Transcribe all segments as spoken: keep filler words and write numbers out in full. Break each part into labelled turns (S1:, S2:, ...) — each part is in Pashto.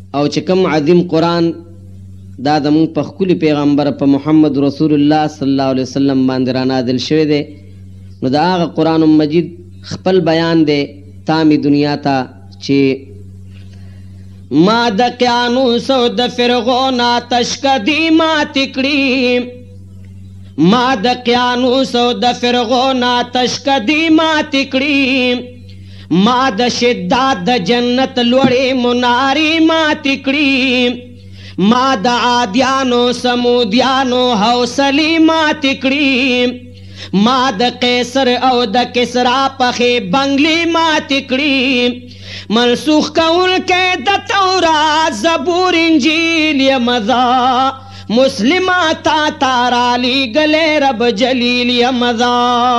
S1: او چې کوم عظیم قرآن دا زموږ په ښکلي پیغمبر په محمد رسول الله صلی الله علیه وسلم باندې را نازل شوی دی، نو د هغه قرآن مجید خپل بیان دی تامی دنیا ته چې ما د قیانوس او د فرعون آتش کدی ماتې کړي، ما د قیانوس او د فرعون آتش کدی ماتې کړي، ما د شدت د جنت لوړې منارې ماتې کړي، ما د عادیانو سمودیانو حوصلې ماتې کړي، ما د قیصر او د کسرا پخې بنگلې ماتې کړي، منسوخ کونکې د تورات زبور انجیل یمزا مسلمات تا را لیږلی رب جلیل یمزا،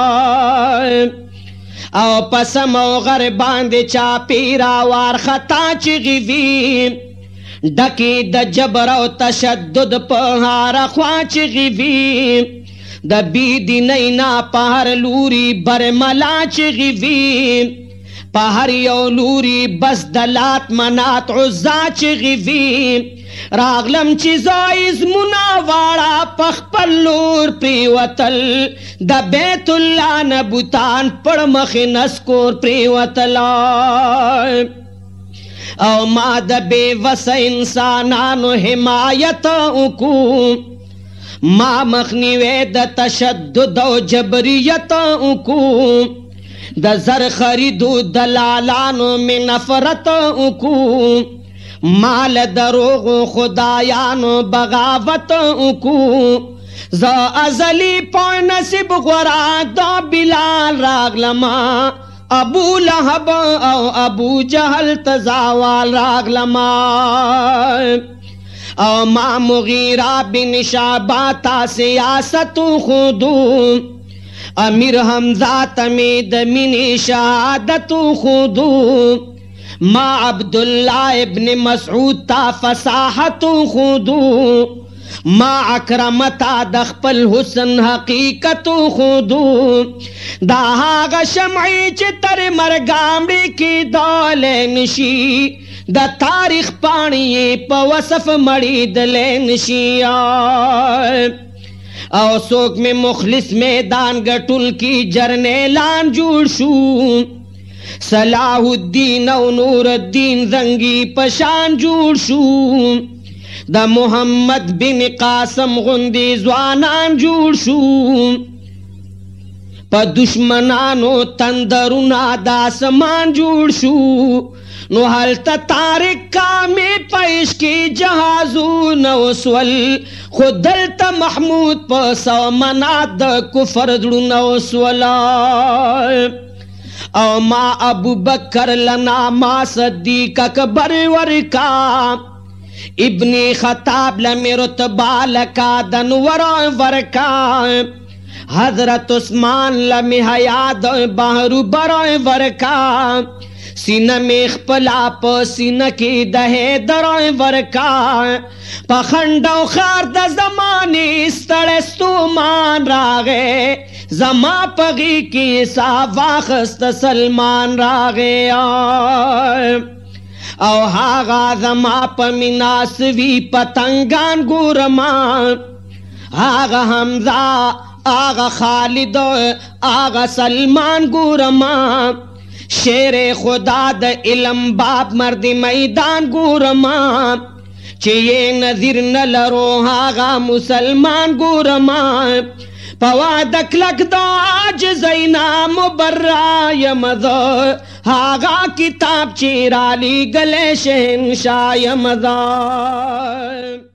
S1: او پسم او غر باندې چاپی را وارخطا چغې وي، ډکې د جبر او تشدد په هره خوا چغې وي، د بېدینۍ نه په هر لوري برملا چغې وي، په هر یو لوري بس د لات منات عزا چغې وي، راغلم چې زه ازمونه واړه په خپل لور پرېوتل، د بیت الله نه بوتان پړ مخې نسکور پرېوتله، او ما د بې وسه انسانانو حمایت وکړو، ما مخنیوی د تشدد او جبریت وکړو، د زر خریدو دلالانو می نفرت وکړو، مال دروغو خدایانو بغاوت وکړو، زه ازلی په نصیب غوره دا بلال راغلما، ابو لهب او ابو جهل تزاوال راغلما، او ما مغیرہ بن شعبہ تا سیاست خودو، امیر حمزہ تمی د مینې شهادت خودو، ما عبداللہ ابن مسعود تا فصاحت خودو، ما اکرمتا د خپل حسن حقیقت خودو، دا هغه شمعی چې تر مرګامړي کې دالې نشي، د تاریخ پاڼې په وصف مړېدلې نشي، او څوک میں مخلص میدان گٹل کی جرنیلان جوړ شو، صلاح الدین او نور الدین زنگی پشان جوړ شو، د محمد بن قاسم غندی ځوانان جوړ شو، په دشمنانو تندرونه د اسمان جوړ شو، نو هلته طارق کامې په عشقي جهازونه وسول، خو دلته محمود په سو منات د کفر زړونه وسوله، او ما ابو بکر لنا ما صدیق اکبر ورکا، ابن خطاب لمی رتبہ لکا دنور ورکا، حضرت عثمان لمی حیات بحر بر ورکا، سینه می خپلا په سینه کې د حیدر ورکا، په خنډ او خار د زمانې ستړی ستومان راغی، زما په غېږ کې ساه واخسته سلمان راغی، او هغه زما په مناسوي پتنګان ګورما، هغه حمزه هغه خالد هغه سلمان ګورما، شیر خدا د علم باب مرد میدان ګورما، چې یې نظیر نه لرو هغه مسلمان ګورما، په وعده کلک د عاجزۍ نه مبرا یم زه، هغه کتاب چې رالیږلی شهنشاه یم زه.